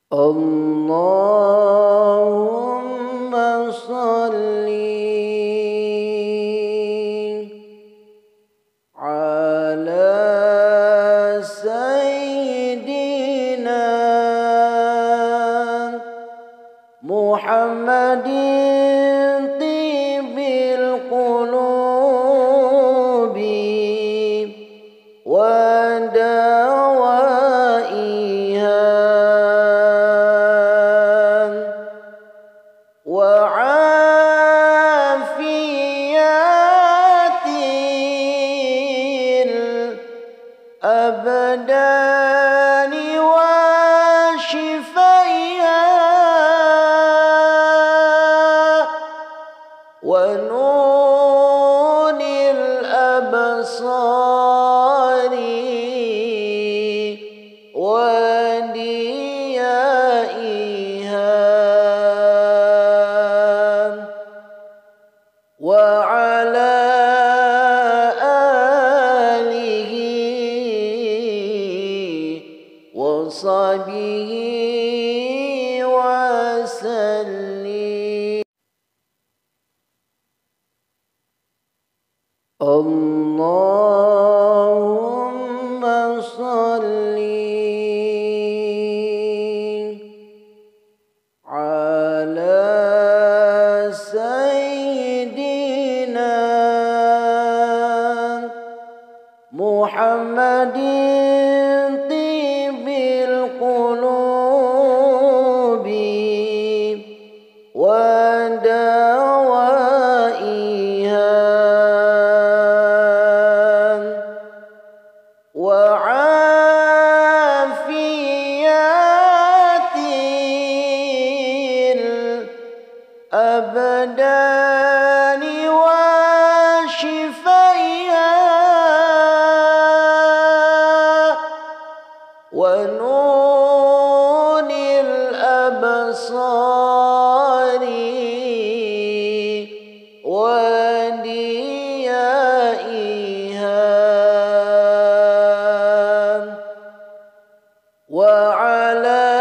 اللهم صل على سيدنا محمد طيب القلوب ودوائها وعافيات الأبدان وشفائها ونور الأبصار وديائها وعلى آله وصحبه وسلم. اللهم صل على سيدنا محمد طيب القلوب ودوائها وعافيات الأبدان وشفائها ونور الأبصار وديائها وعلى